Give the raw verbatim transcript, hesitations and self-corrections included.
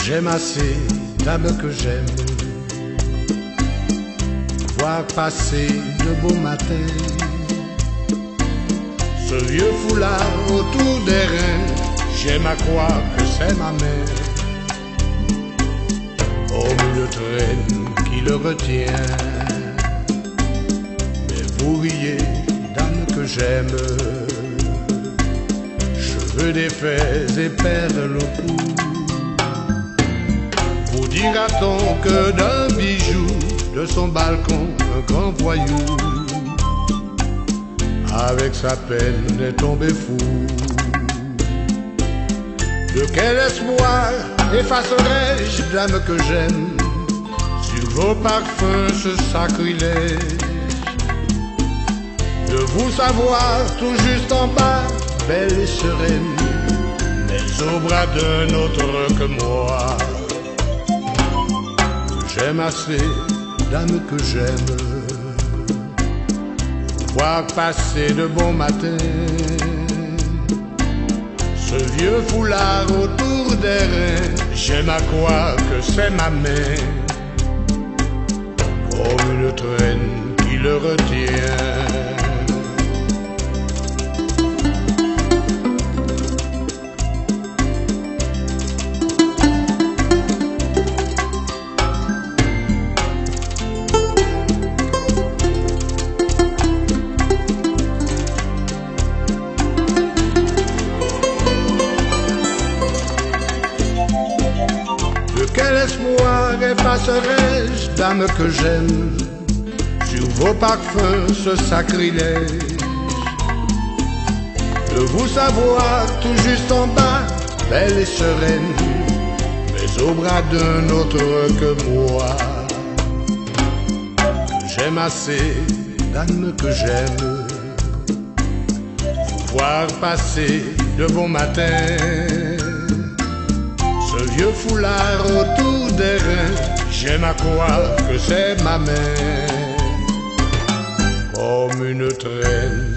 J'aime assez dames que j'aime, voir passer de beaux matins, ce vieux foulard autour des reins. J'aime à croire que c'est ma mère, comme une traîne qui le retient. Mais vous riez, dame que j'aime, cheveux défaits et perles au cou. Vous dira-t-on que d'un bijou, de son balcon, un grand voyou, avec sa peine est tombé fou? De quel espoir effacerai-je, dame que j'aime, sur vos parfums ce sacrilège? De vous savoir tout juste en bas, belle et sereine, mais au bras d'un autre que moi. J'aime assez, dame que j'aime, voir passer de bons matins, ce vieux foulard autour des reins. J'aime à croire que c'est ma main, comme une traîne qui le retient. Quel espoir effacerai-je, dame que j'aime, sur vos parfums ce sacrilège? De vous savoir tout juste en bas, belle et sereine, mais au bras d'un autre que moi. J'aime assez, dame que j'aime, vous voir passer de bons matins, ce vieux foulard autour des reins. J'aime à croire que c'est ma main, comme une traîne